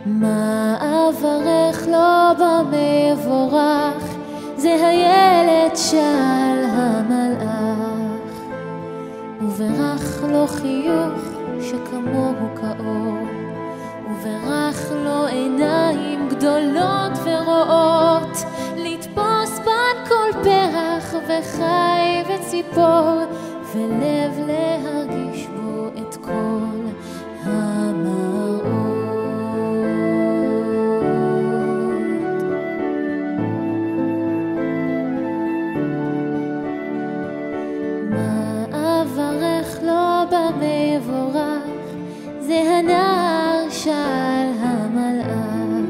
מה אברך לו במבורך, זה הילד שאל המלאך, וברך לו חיוך שכמוהו כאור, וברך לו עיניים גדולות ורואות, לתפוס בן כל פרח וחי וציפור, ולב להרגיש בו את כל המראות. מה אברך לו במבורך, זה הנער שאל המלאך.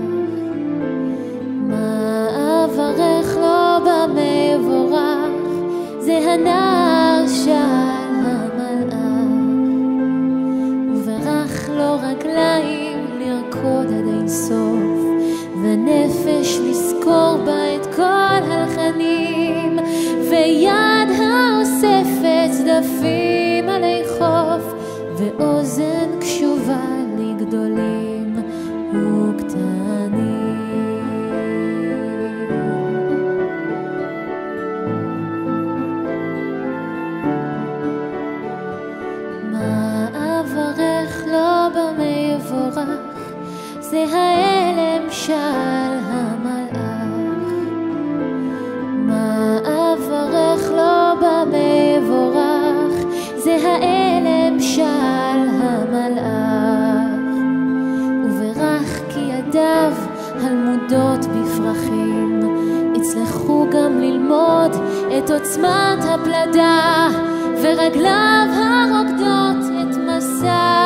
מה אברך לו במבורך, זה הנער שאל המלאך, וברך לו רגליים לרקוד עד אין סוף, ונפש לזכור בה את כל הלחנים, ויד האוספת צדפים עלי חוף, ואוזן קשובה לגדולים וקטנים. מה אברך לו במבורך, זה האלם שאל המלאך. מה אברך לו במבורך, זה האלם שאל המלאך, וברך כי ידיו הלמודות בפרחים, הצלחו גם ללמוד את עוצמת הפלדה, ורגליו הרוקדות את מסע